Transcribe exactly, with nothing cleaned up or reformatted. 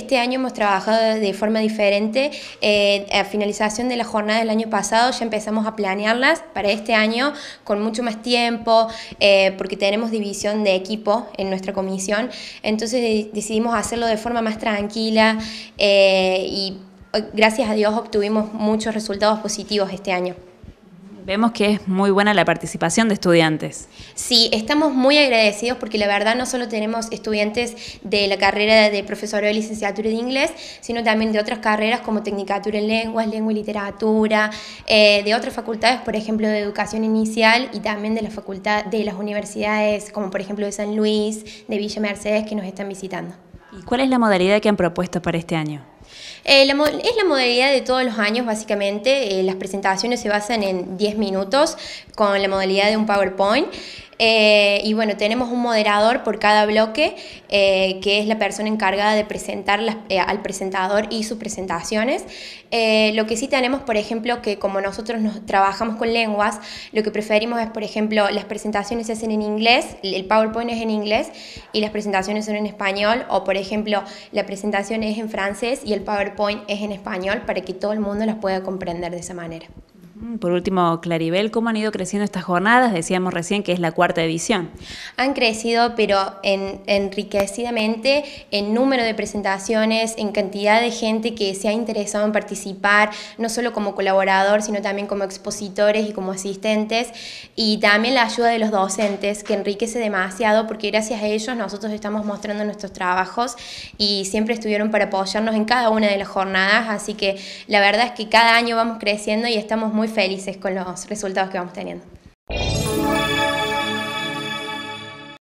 este año hemos trabajado de forma diferente. Eh, a finalización de la jornada del año pasado ya empezamos a planearlas para este año con mucho más tiempo, eh, porque tenemos división de equipo en nuestra comisión, entonces de decidimos hacerlo de forma más tranquila eh, y gracias a Dios obtuvimos muchos resultados positivos este año. Vemos que es muy buena la participación de estudiantes. Sí, estamos muy agradecidos porque la verdad no solo tenemos estudiantes de la carrera de profesorado y licenciatura de inglés, sino también de otras carreras como tecnicatura en lenguas, lengua y literatura, eh, de otras facultades, por ejemplo, de educación inicial y también de la facultad de las universidades como por ejemplo de San Luis, de Villa Mercedes, que nos están visitando. ¿Y cuál es la modalidad que han propuesto para este año? Eh, la, es la modalidad de todos los años, básicamente. Eh, las presentaciones se basan en diez minutos con la modalidad de un PowerPoint. Eh, y bueno, tenemos un moderador por cada bloque, eh, que es la persona encargada de presentar las, eh, al presentador y sus presentaciones. Eh, lo que sí tenemos, por ejemplo, que como nosotros nos trabajamos con lenguas, lo que preferimos es, por ejemplo, las presentaciones se hacen en inglés, el PowerPoint es en inglés y las presentaciones son en español, o por ejemplo, la presentación es en francés y el PowerPoint es en español, para que todo el mundo las pueda comprender de esa manera. Por último, Claribel, ¿cómo han ido creciendo estas jornadas? Decíamos recién que es la cuarta edición. Han crecido, pero en, enriquecidamente en número de presentaciones, en cantidad de gente que se ha interesado en participar, no solo como colaborador, sino también como expositores y como asistentes, y también la ayuda de los docentes, que enriquece demasiado, porque gracias a ellos nosotros estamos mostrando nuestros trabajos y siempre estuvieron para apoyarnos en cada una de las jornadas, así que la verdad es que cada año vamos creciendo y estamos muy felices con los resultados que vamos teniendo.